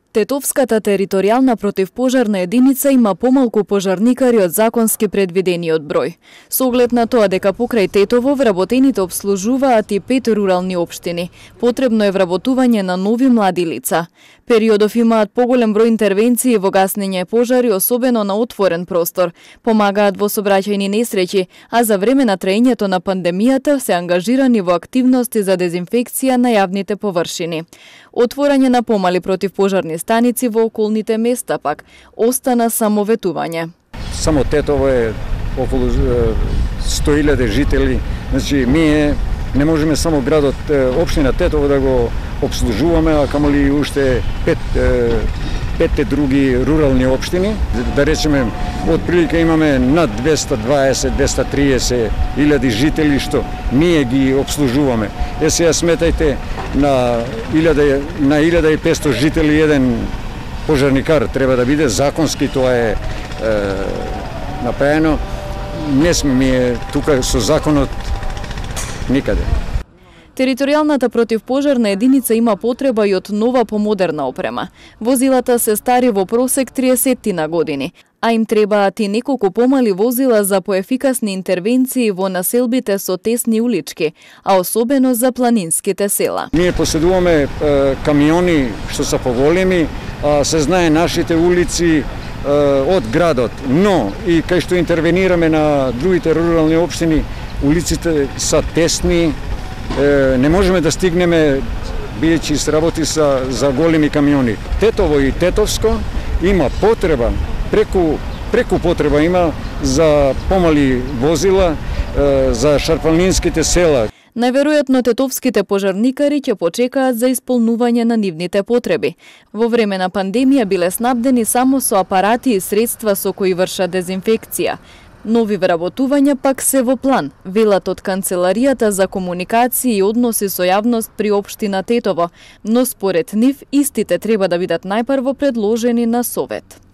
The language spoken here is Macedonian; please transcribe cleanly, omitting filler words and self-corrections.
Тетовската територијална противпожарна единица има помалку пожарникари од законски предвидениот број. Со оглед на тоа дека покрај Тетово вработените обслужуваат и 5 рурални општини, потребно е вработување на нови млади лица. Периодов имаат поголем број интервенции во гаснење пожари, особено на отворен простор, помагаат во сообраќајни несреќи, а за време на траењето на пандемијата се ангажирани во активности за дезинфекција на јавните површини. Отворање на помали противпожарни станици во околните места пак остана само ветување. Само Тетово е околу 100.000 жители, значи ние не можеме само градот, општина Тетово да го обслужуваме, а камоли уште петте други рурални општини. Да речеме, отприлика имаме над 220-230 илјади жители што ние ги обслужуваме. Сега сметајте на 1500 жители еден пожарникар треба да биде, законски тоа е направено. Не сме тука со законот никаде. Територијалната противпожарна единица има потреба и од нова помодерна опрема. Возилата се стари во просек 30 години, а им требаат и неколку помали возила за поефикасни интервенции во населбите со тесни улички, а особено за планинските села. Ние поседуваме камиони што се поголеми, се знае нашите улици од градот, но и кај што интервенираме на другите рурални општини, улиците се тесни, не можеме да стигнеме, бидејќи се работи за големи камиони. Тетово и Тетовско има потреба, преку потреба има за помали возила, за шарпалнинските села. Најверојатно тетовските пожарникари ќе почекаат за исполнување на нивните потреби. Во време на пандемија биле снабдени само со апарати и средства со кои вршат дезинфекција. Нови вработувања пак се во план, велат од Канцеларијата за комуникација и односи со јавност при општина Тетово, но според нив истите треба да бидат најпрво предложени на Совет.